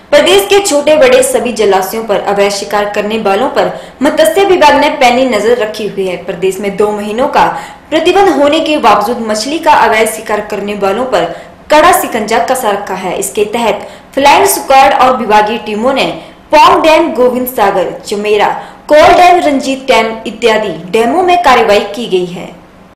प्रदेश के छोटे बड़े सभी जलाशयों पर अवैध शिकार करने वालों पर मत्स्य विभाग ने पैनी नजर रखी हुई है। प्रदेश में 2 महीनों का प्रतिबंध होने के बावजूद मछली का अवैध शिकार करने वालों पर कड़ा शिकंजा कसा रखा है। इसके तहत फ्लाइंग स्क्वाड और विभागीय टीमों ने Pong dam, Govind Sagar, Chamera, Kol dam, Ranjit dam इत्यादि डैमों में कार्रवाई की गई है।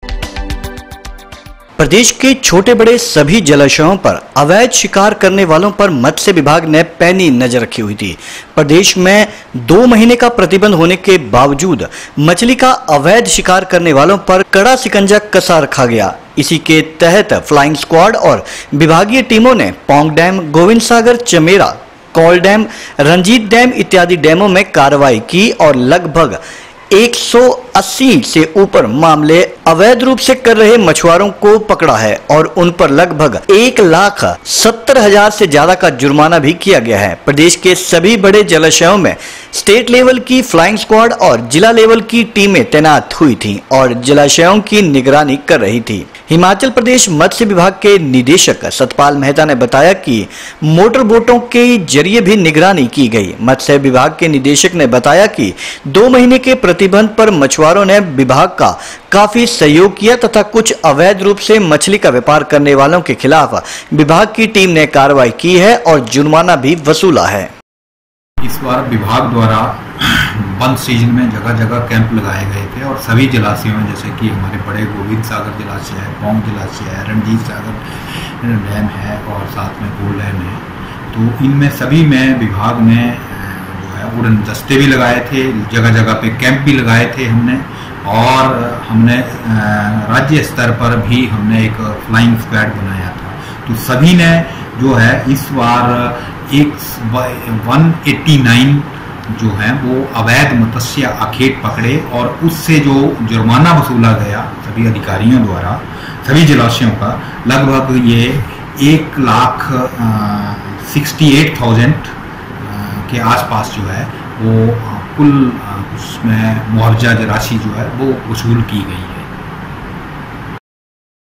प्रदेश के छोटे बड़े सभी जलाशयों पर अवैध शिकार करने वालों पर मत्स्य विभाग ने पैनी नजर रखी हुई थी। प्रदेश में 2 महीने का प्रतिबंध होने के बावजूद मछली का अवैध शिकार करने वालों पर कड़ा शिकंजा कसा रखा गया। इसी के तहत फ्लाइंग स्क्वाड और विभागीय टीमों ने Pong dam, Govind Sagar, Chamera, Kol dam, Ranjit dam इत्यादि डैमों में कार्रवाई की और लगभग 180 से ऊपर मामले अवैध रूप से कर रहे मछुआरों को पकड़ा है और उन पर लगभग 1,70,000 से ज्यादा का जुर्माना भी किया गया है। प्रदेश के सभी बड़े जलाशयों में स्टेट लेवल की फ्लाइंग स्क्वाड और जिला लेवल की टीमें तैनात हुई थीं और जलाशयों की निगरानी कर रही थी। हिमाचल प्रदेश मत्स्य विभाग के निदेशक सतपाल मेहता ने बताया कि मोटर बोटों के जरिए भी निगरानी की गई। मत्स्य विभाग के निदेशक ने बताया कि 2 महीने के प्रतिबंध पर मछुआरों ने विभाग का काफी सहयोग किया तथा कुछ अवैध रूप से मछली का व्यापार करने वालों के खिलाफ विभाग की टीम ने कार्रवाई की है और जुर्माना भी वसूला है। इस बार विभाग द्वारा बंद सीजन में जगह जगह कैंप लगाए गए थे और सभी जलाशयों में, जैसे कि हमारे बड़े गोविंद सागर जलाशय है, पौंग जलाशय है, रंजीत सागर डैम है और साथ में कोल डैम है, तो इनमें सभी में विभाग ने जो है उड़न दस्ते भी लगाए थे, जगह जगह पे कैंप भी लगाए थे हमने, और हमने राज्य स्तर पर भी हमने एक फ्लाइंग स्क्वाड बनाया था। तो सभी ने जो है इस बार 189 जो है वो अवैध मत्स्य आखेट पकड़े और उससे जो जुर्माना वसूला गया सभी अधिकारियों द्वारा सभी जलाशयों का लगभग ये 1,68,000 के आसपास जो है वो कुल उसमें मुआवजा राशि जो है वो वसूल की गई है।